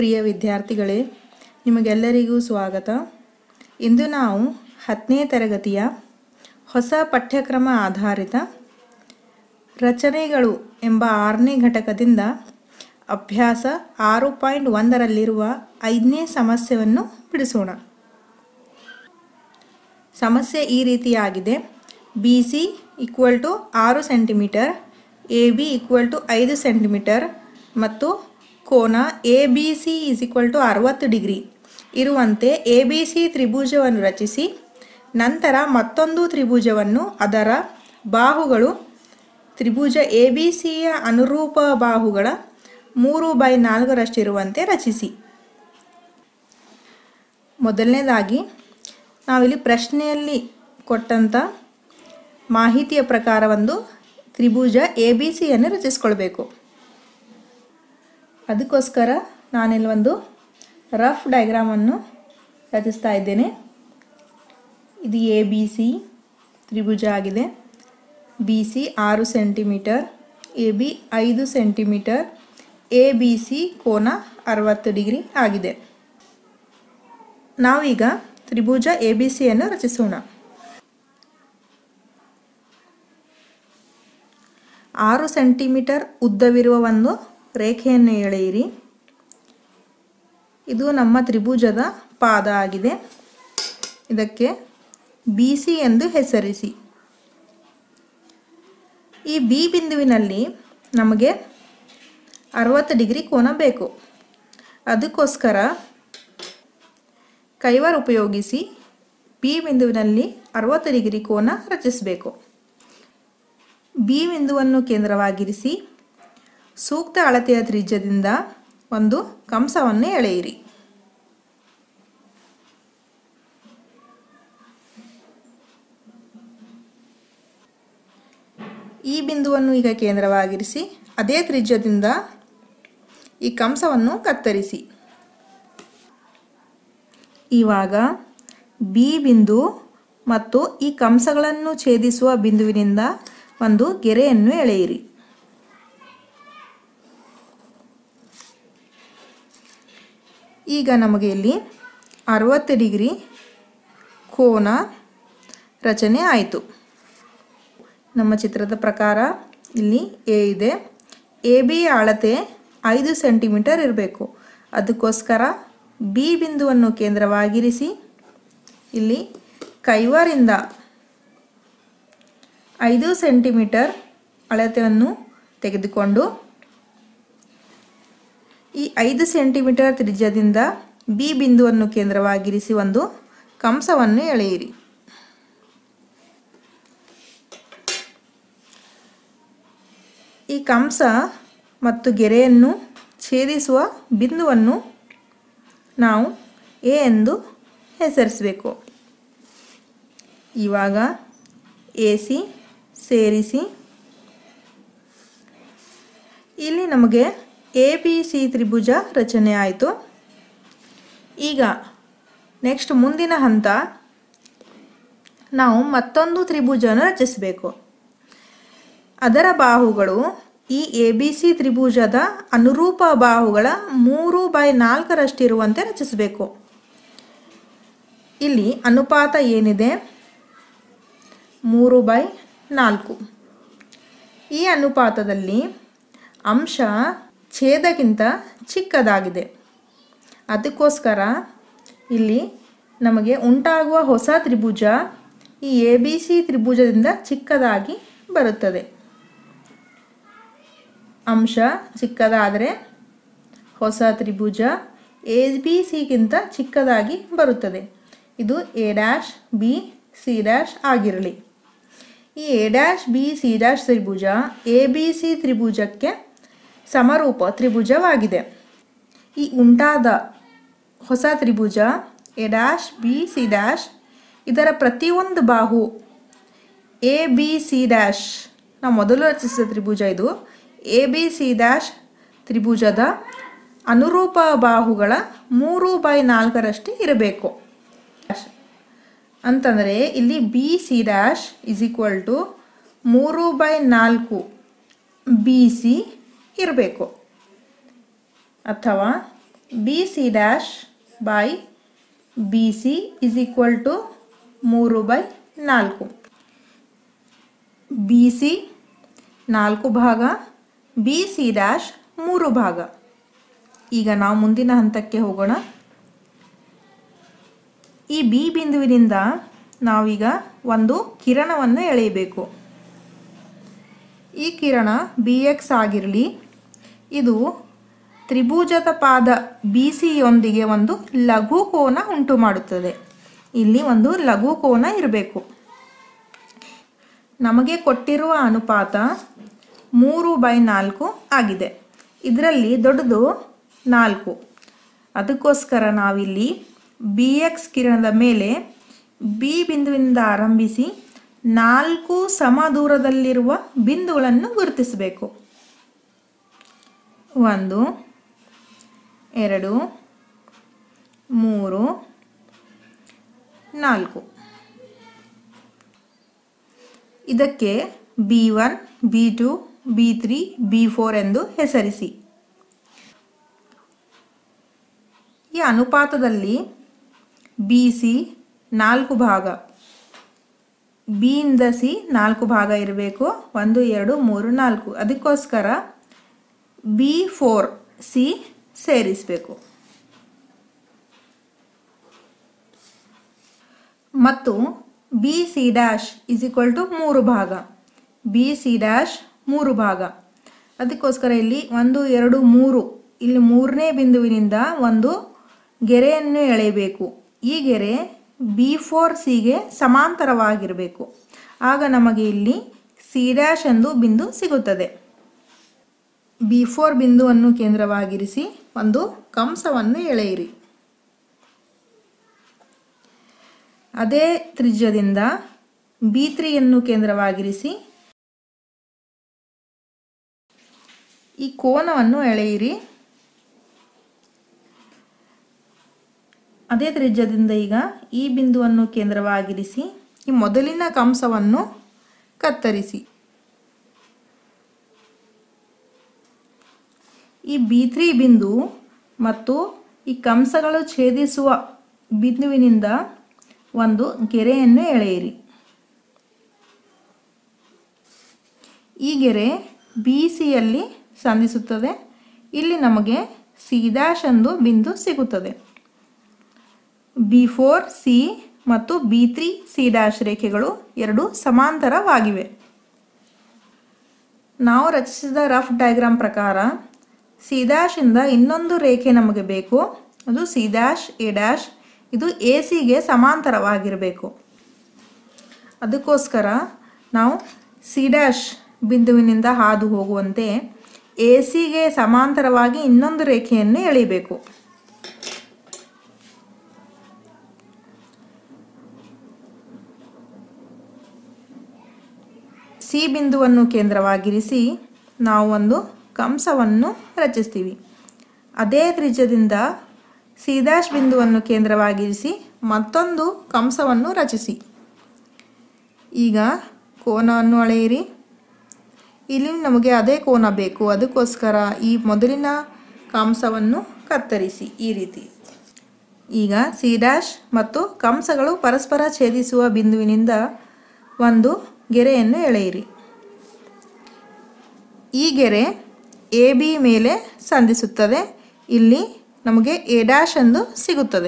ಪ್ರಿಯ ವಿದ್ಯಾರ್ಥಿಗಳೇ, ನಿಮಗೆಲ್ಲರಿಗೂ ಸ್ವಾಗತ. ಇಂದು ನಾವು 10ನೇ ತರಗತಿಯ ಹೊಸ ಪಠ್ಯಕ್ರಮ ಆಧಾರಿತ ರಚನೆಗಳು ಎಂಬ 6ನೇ ಘಟಕದಿಂದ ಅಭ್ಯಾಸ 6.1ರಲ್ಲಿರುವ 5ನೇ ಸಮಸ್ಯೆಯನ್ನು ಬಿಡಿಸೋಣ. ಸಮಸ್ಯೆ ಈ ರೀತಿಯಾಗಿದೆ. BC = 6 ಸೆಂಟಿಮೀಟರ್, AB = 5 ಸೆಂಟಿಮೀಟರ್ ಮತ್ತು ಕೋನ ABC = 60 ಡಿಗ್ರಿ ಇರುವಂತೆ ABC ತ್ರಿಭುಜವನ್ನು ರಚಿಸಿ ನಂತರ ಮತ್ತೊಂದು ತ್ರಿಭುಜವನ್ನು ಅದರ ಬಾಹುಗಳು ತ್ರಿಭುಜ ABCಯ ಅನುರೂಪ ಬಾಹುಗಳ 3/4ರಷ್ಟಿರುವಂತೆ ರಚಿಸಿ. ಮೊದಲನೇದಾಗಿ ನಾವಿಲ್ಲಿ ಪ್ರಶ್ನೆಯಲ್ಲಿ ಕೊಟ್ಟಂಥ ಮಾಹಿತಿಯ ಪ್ರಕಾರ ಒಂದು ತ್ರಿಭುಜ ABCಯನ್ನು ರಚಿಸ್ಕೊಳ್ಬೇಕು. ಅದಕ್ಕೋಸ್ಕರ ನಾನಿಲ್ಲಿ ಒಂದು ರಫ್ ಡಯಾಗ್ರಾಮನ್ನು ರಚಿಸ್ತಾ ಇದ್ದೇನೆ. ಇದು ABC ತ್ರಿಭುಜ ಆಗಿದೆ. BC 6 centimetre, AB 5 centimetre, ABC ಕೋನ 60 ಡಿಗ್ರಿ ಆಗಿದೆ. ನಾವೀಗ ತ್ರಿಭುಜ ABCಯನ್ನು ರಚಿಸೋಣ. 6 ಸೆಂಟಿಮೀಟರ್ ಉದ್ದವಿರುವ ಒಂದು ರೇಖೆಯನ್ನು ಎಳೆಯಿರಿ. ಇದು ನಮ್ಮ ತ್ರಿಭುಜದ ಪಾದ ಆಗಿದೆ. ಇದಕ್ಕೆ BC ಎಂದು ಹೆಸರಿಸಿ. ಈ B ಬಿಂದುವಿನಲ್ಲಿ ನಮಗೆ 60 ಡಿಗ್ರಿ ಕೋನ ಬೇಕು. ಅದಕ್ಕೋಸ್ಕರ ಕೈವಾರ ಉಪಯೋಗಿಸಿ B ಬಿಂದುವಿನಲ್ಲಿ 60 ಡಿಗ್ರಿ ಕೋನ ರಚಿಸಬೇಕು. B ಬಿಂದುವನ್ನು ಕೇಂದ್ರವಾಗಿರಿಸಿ ಸೂಕ್ತ ಅಳತೆಯ ತ್ರಿಜ್ಯದಿಂದ ಒಂದು ಕಂಸವನ್ನು ಎಳೆಯಿರಿ. ಈ ಬಿಂದುವನ್ನು ಈಗ ಕೇಂದ್ರವಾಗಿರಿಸಿ ಅದೇ ತ್ರಿಜ್ಯದಿಂದ ಈ ಕಂಸವನ್ನು ಕತ್ತರಿಸಿ. ಇವಾಗ B ಬಿಂದು ಮತ್ತು ಈ ಕಂಸಗಳನ್ನು ಛೇದಿಸುವ ಬಿಂದುವಿನಿಂದ ಒಂದು ಗೆರೆಯನ್ನು ಎಳೆಯಿರಿ. ಈಗ ನಮಗೆ ಇಲ್ಲಿ 60 ಡಿಗ್ರಿ ಕೋನ ರಚನೆ ಆಯಿತು. ನಮ್ಮ ಚಿತ್ರದ ಪ್ರಕಾರ ಇಲ್ಲಿ A ಇದೆ. AB ಅಳತೆ 5 ಸೆಂಟಿಮೀಟರ್ ಇರಬೇಕು. ಅದಕ್ಕೋಸ್ಕರ B ಬಿಂದುವನ್ನು ಕೇಂದ್ರವಾಗಿರಿಸಿ ಇಲ್ಲಿ ಕೈವಾರಿಂದ 5 ಸೆಂಟಿಮೀಟರ್ ಅಳತೆಯನ್ನು ತೆಗೆದುಕೊಂಡು ಈ 5 ಸೆಂಟಿಮೀಟರ್ ತ್ರಿಜ್ಯದಿಂದ B ಬಿಂದುವನ್ನು ಕೇಂದ್ರವಾಗಿರಿಸಿ ಒಂದು ಕಂಸವನ್ನು ಎಳೆಯಿರಿ. ಈ ಕಂಸ ಮತ್ತು ಗೆರೆಯನ್ನು ಛೇದಿಸುವ ಬಿಂದುವನ್ನು ನಾವು A ಎಂದು ಹೆಸರಿಸಬೇಕು. ಇವಾಗ AC ಸೇರಿಸಿ ಇಲ್ಲಿ ನಮಗೆ ABC ತ್ರಿಭುಜ ರಚನೆ ಆಯಿತು. ಈಗ ನೆಕ್ಸ್ಟ್ ಮುಂದಿನ ಹಂತ ನಾವು ಮತ್ತೊಂದು ತ್ರಿಭುಜವನ್ನು ರಚಿಸಬೇಕು. ಅದರ ಬಾಹುಗಳು ಈ ABC ತ್ರಿಭುಜದ ಅನುರೂಪ ಬಾಹುಗಳ 3/4ರಷ್ಟಿರುವಂತೆ ರಚಿಸಬೇಕು. ಇಲ್ಲಿ ಅನುಪಾತ ಏನಿದೆ 3/4. ಈ ಅನುಪಾತದಲ್ಲಿ ಅಂಶ ಛೇದಕ್ಕಿಂತ ಚಿಕ್ಕದಾಗಿದೆ. ಅದಕ್ಕೋಸ್ಕರ ಇಲ್ಲಿ ನಮಗೆ ಉಂಟಾಗುವ ಹೊಸ ತ್ರಿಭುಜ ಈ ABC ತ್ರಿಭುಜದಿಂದ ಚಿಕ್ಕದಾಗಿ ಬರುತ್ತದೆ. ಅಂಶ ಚಿಕ್ಕದಾದರೆ ಹೊಸ ತ್ರಿಭುಜ ABCಗಿಂತ ಚಿಕ್ಕದಾಗಿ ಬರುತ್ತದೆ. ಇದು A', B, C' ಆಗಿರಲಿ. ಈ A', B, C' Tribhuja ABC ತ್ರಿಭುಜಕ್ಕೆ ಸಮರೂಪ ತ್ರಿಭುಜವಾಗಿದೆ. ಈ ಉಂಟಾದ ಹೊಸ ತ್ರಿಭುಜ A', B, C' ಇದರ ಪ್ರತಿಯೊಂದು ಬಾಹು ABC' ನಾವು ಮೊದಲು ರಚಿಸಿದ ತ್ರಿಭುಜ ಇದು ABC' ತ್ರಿಭುಜದ ಅನುರೂಪ ಬಾಹುಗಳ 3/4ರಷ್ಟು ಇರಬೇಕು. ಅಂತಂದರೆ ಇಲ್ಲಿ BC' = 3/4 BC ಇರಬೇಕು. ಅಥವಾ B C dash by B C is equal to 3/4. B C 4 ಭಾಗ, ಬಿ ಸಿ ಡ್ಯಾಶ್ 3 ಭಾಗ. ಈಗ ನಾವು ಮುಂದಿನ ಹಂತಕ್ಕೆ ಹೋಗೋಣ. ಈ ಬಿ ಬಿಂದುವಿನಿಂದ ನಾವೀಗ ಒಂದು ಕಿರಣವನ್ನು ಎಳೆಯಬೇಕು. ಈ ಕಿರಣ ಬಿ ಎಕ್ಸ್ ಆಗಿರಲಿ. ಇದು ತ್ರಿಭುಜದ ಪಾದ ಬಿ ಸಿಯೊಂದಿಗೆ ಒಂದು ಲಘು ಕೋನ ಉಂಟು ಮಾಡುತ್ತದೆ. ಇಲ್ಲಿ ಒಂದು ಲಘು ಕೋನ ಇರಬೇಕು. ನಮಗೆ ಕೊಟ್ಟಿರುವ ಅನುಪಾತ 3/4 ಆಗಿದೆ. ಇದರಲ್ಲಿ ದೊಡ್ಡದು 4. ಅದಕ್ಕೋಸ್ಕರ ನಾವಿಲ್ಲಿ ಬಿ ಎಕ್ಸ್ ಕಿರಣದ ಮೇಲೆ ಬಿ ಬಿಂದುವಿನಿಂದ ಆರಂಭಿಸಿ 4 ಸಮ ದೂರದಲ್ಲಿರುವ ಬಿಂದುಗಳನ್ನು ಗುರುತಿಸಬೇಕು. 1 2 3 4. ಇದಕ್ಕೆ B1 B2 B3 B4 ಎಂದು ಹೆಸರಿಸಿ. ಈ ಅನುಪಾತದಲ್ಲಿ ಬಿ ಸಿ 4 ಭಾಗ, ಬಿ ಇಂದ ಸಿ 4 ಭಾಗ ಇರಬೇಕು. 1 2 3 4. ಅದಕ್ಕೋಸ್ಕರ B4 ಸಿ ಸೇರಿಸಬೇಕು. ಮತ್ತು B C dash is equal to 3 ಭಾಗ, ಬಿ ಸಿ ಡ್ಯಾಶ್ 3 ಭಾಗ. ಅದಕ್ಕೋಸ್ಕರ ಇಲ್ಲಿ 1 2 3, ಇಲ್ಲಿ 3ನೇ ಬಿಂದುವಿನಿಂದ ಒಂದು ಗೆರೆಯನ್ನು ಎಳೆಯಬೇಕು. ಈ ಗೆರೆ B4 ಸಿಗೆ ಸಮಾಂತರವಾಗಿರಬೇಕು. ಆಗ ನಮಗೆ ಇಲ್ಲಿ ಸಿ ಡ್ಯಾಶ್ ಎಂದು ಬಿಂದು ಸಿಗುತ್ತದೆ. B4 ಬಿಂದುವನ್ನು ಕೇಂದ್ರವಾಗಿರಿಸಿ ಒಂದು ಕಂಸವನ್ನು ಎಳೆಯಿರಿ. ಅದೇ ತ್ರಿಜ್ಯದಿಂದ B3ಯನ್ನು ಕೇಂದ್ರವಾಗಿರಿಸಿ ಈ ಕೋನವನ್ನು ಎಳೆಯಿರಿ. ಅದೇ ತ್ರಿಜ್ಯದಿಂದ ಈಗ ಈ ಬಿಂದುವನ್ನು ಕೇಂದ್ರವಾಗಿರಿಸಿ ಈ ಮೊದಲಿನ ಕಂಸವನ್ನು ಕತ್ತರಿಸಿ. ಈ B3 ಬಿಂದು ಮತ್ತು ಈ ಕಂಸಗಳು ಛೇದಿಸುವ ಬಿಂದುವಿನಿಂದ ಒಂದು ಗೆರೆಯನ್ನು ಎಳೆಯಿರಿ. ಈ ಗೆರೆ ಬಿ ಸಿಯಲ್ಲಿ ಸಂಧಿಸುತ್ತದೆ. ಇಲ್ಲಿ ನಮಗೆ ಸಿ ಡ್ಯಾಶ್ ಎಂದು ಬಿಂದು ಸಿಗುತ್ತದೆ. B4 ಸಿ ಮತ್ತು B3 ಸಿ ಡ್ಯಾಶ್ ರೇಖೆಗಳು ಎರಡು ಸಮಾಂತರವಾಗಿವೆ. ನಾವು ರಚಿಸಿದ ರಫ್ ಡಯಾಗ್ರಾಮ್ ಪ್ರಕಾರ ಸಿ ಡ್ಯಾಶ್ ಇಂದ ಇನ್ನೊಂದು ರೇಖೆ ನಮಗೆ ಬೇಕು. ಅದು ಸಿ ಡ್ಯಾಶ್ ಎ ಡ್ಯಾಶ್. ಇದು ಎ ಸಿಗೆ ಸಮಾಂತರವಾಗಿರಬೇಕು. ಅದಕ್ಕೋಸ್ಕರ ನಾವು ಸಿ ಡ್ಯಾಶ್ ಬಿಂದುವಿನಿಂದ ಹಾದು ಹೋಗುವಂತೆ ಎ ಸಿಗೆ ಸಮಾಂತರವಾಗಿ ಇನ್ನೊಂದು ರೇಖೆಯನ್ನು ಎಳೆಯಬೇಕು. ಸಿ ಬಿಂದುವನ್ನು ಕೇಂದ್ರವಾಗಿರಿಸಿ ನಾವು ಒಂದು ಕಂಸವನ್ನು ರಚಿಸ್ತೀವಿ. ಅದೇ ತ್ರಿಜ್ಯದಿಂದ ಸಿ ಡ್ಯಾಶ್ ಬಿಂದುವನ್ನು ಕೇಂದ್ರವಾಗಿರಿಸಿ ಮತ್ತೊಂದು ಕಂಸವನ್ನು ರಚಿಸಿ. ಈಗ ಕೋನವನ್ನು ಅಳೆಯಿರಿ. ಇಲ್ಲಿ ನಮಗೆ ಅದೇ ಕೋನ ಬೇಕು. ಅದಕ್ಕೋಸ್ಕರ ಈ ಮೊದಲಿನ ಕಂಸವನ್ನು ಕತ್ತರಿಸಿ ಈ ರೀತಿ. ಈಗ ಸಿ ಡ್ಯಾಶ್ ಮತ್ತು ಕಂಸಗಳು ಪರಸ್ಪರ ಛೇದಿಸುವ ಬಿಂದುವಿನಿಂದ ಒಂದು ಗೆರೆಯನ್ನು ಎಳೆಯಿರಿ. ಈ ಗೆರೆ ಎ ಬಿ ಮೇಲೆ ಸಂಧಿಸುತ್ತದೆ. ಇಲ್ಲಿ ನಮಗೆ ಎ ಡ್ಯಾಶ್ ಎಂದು ಸಿಗುತ್ತದೆ.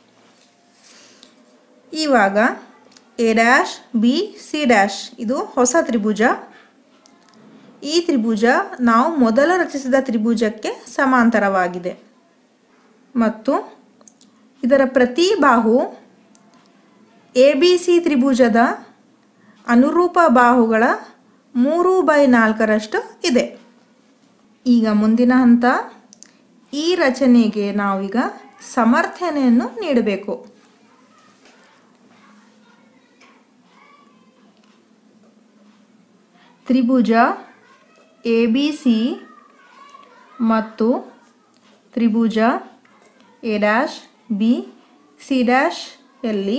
ಇವಾಗ A dash B C dash ಇದು ಹೊಸ ತ್ರಿಭುಜ. ಈ ತ್ರಿಭುಜ ನಾವು ಮೊದಲು ರಚಿಸಿದ ತ್ರಿಭುಜಕ್ಕೆ ಸಮಾಂತರವಾಗಿದೆ ಮತ್ತು ಇದರ ಪ್ರತಿ ಬಾಹು ಎ ಬಿ ಸಿ ತ್ರಿಭುಜದ ಅನುರೂಪ ಬಾಹುಗಳ 3/4ರಷ್ಟು ಇದೆ. ಈಗ ಮುಂದಿನ ಹಂತ, ಈ ರಚನೆಗೆ ನಾವೀಗ ಸಮರ್ಥನೆಯನ್ನು ನೀಡಬೇಕು. ತ್ರಿಭುಜ ಎ ಬಿ ಸಿ ಮತ್ತು ತ್ರಿಭುಜ A dash B C dash ಯಲ್ಲಿ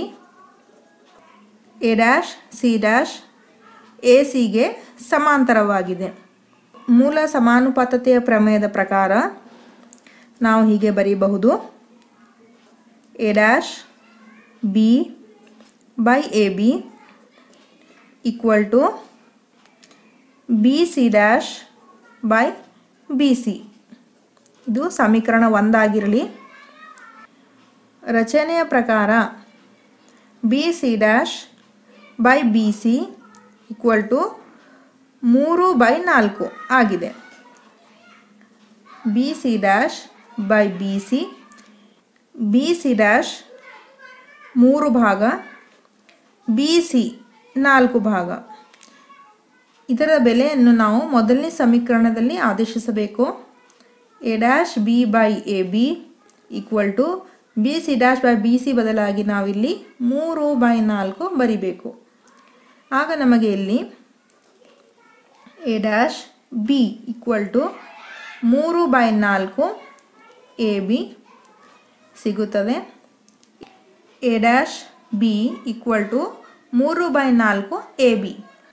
A dash C dash A ಸಿಗೆ ಸಮಾಂತರವಾಗಿದೆ. ಮೂಲ ಸಮಾನುಪಾತತೆಯ ಪ್ರಮೇಯದ ಪ್ರಕಾರ ನಾವು ಹೀಗೆ ಬರೀಬಹುದು. A dash B by A B equal to B C dash by B C. ಇದು ಸಮೀಕರಣ 1 ಆಗಿರಲಿ. ರಚನೆಯ ಪ್ರಕಾರ B C dash by B C equal to 3/4 ಆಗಿದೆ. B C dash by B C dash 3 ಭಾಗ, ಬಿ ಸಿ 4 ಭಾಗ. ಇದರ ಬೆಲೆಯನ್ನು ನಾವು ಮೊದಲನೇ ಸಮೀಕರಣದಲ್ಲಿ ಆದೇಶಿಸಬೇಕು. A dash B by A B equal to B C dash by B C ಬದಲಾಗಿ ನಾವಿಲ್ಲಿ 3/4 ಬರಿಬೇಕು. ಆಗ ನಮಗೆ ಇಲ್ಲಿ A dash B equal to 3/4 A B ಸಿಗುತ್ತದೆ. A dash B equal to 3/4 A B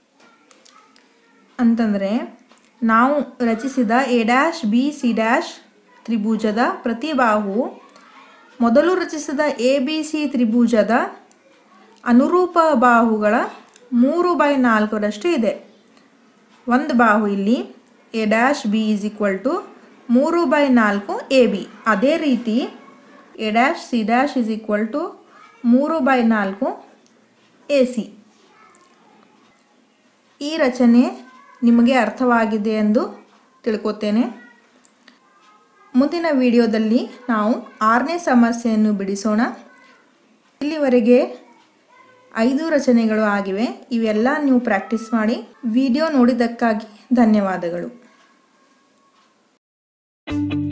ಅಂತಂದರೆ ನಾವು ರಚಿಸಿದ A dash B C dash ತ್ರಿಭುಜದ ಪ್ರತಿ ಬಾಹು ಮೊದಲು ರಚಿಸಿದ ಎ ಬಿ ಸಿ ತ್ರಿಭುಜದ ಅನುರೂಪ ಬಾಹುಗಳ 3/4ರಷ್ಟು ಇದೆ. ಒಂದು ಬಾಹು ಇಲ್ಲಿ A dash B is equal to 3/4 A B. ಅದೇ ರೀತಿ A dash C dash is equal to 3/4 A C. ಈ ರಚನೆ ನಿಮಗೆ ಅರ್ಥವಾಗಿದೆ ಎಂದು ತಿಳ್ಕೊತೇನೆ. ಮುಂದಿನ ವಿಡಿಯೋದಲ್ಲಿ ನಾವು 6ನೇ ಸಮಸ್ಯೆಯನ್ನು ಬಿಡಿಸೋಣ. ಇಲ್ಲಿವರೆಗೆ 5 ರಚನೆಗಳು ಆಗಿವೆ. ಇವೆಲ್ಲ ನೀವು ಪ್ರಾಕ್ಟೀಸ್ ಮಾಡಿ. ವಿಡಿಯೋ ನೋಡಿದ್ದಕ್ಕಾಗಿ ಧನ್ಯವಾದಗಳು.